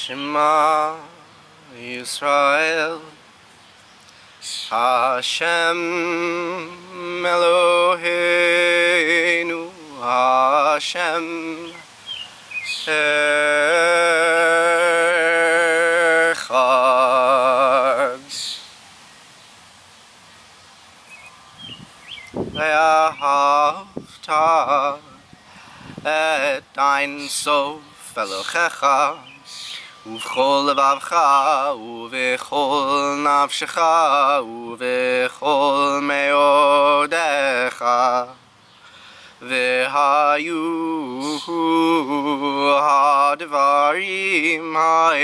Shema Yisrael Hashem Eloheinu Hashem Echad Vahafta et ein sof Elohecha ובכל לבבך ובכל נפשך ובכל מאודך והיו הדברים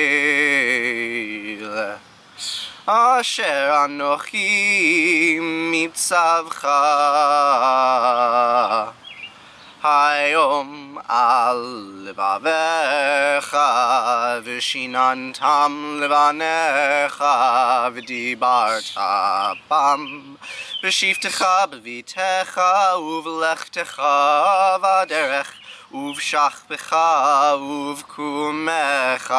האלה אשר אנוכי מצווך היום על לבביך ושיננתם לבניך ודיברת בם בשבתך בביתך ובלכתך בדרך ובשכבך ובקומך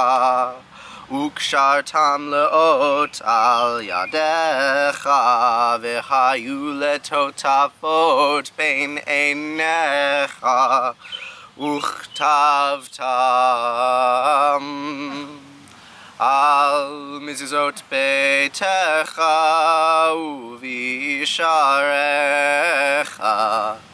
וקשרתם לאות על ידיך והיו לטוטפות בין עיניך וכתבתם על מזוזות ביתך ובישעריך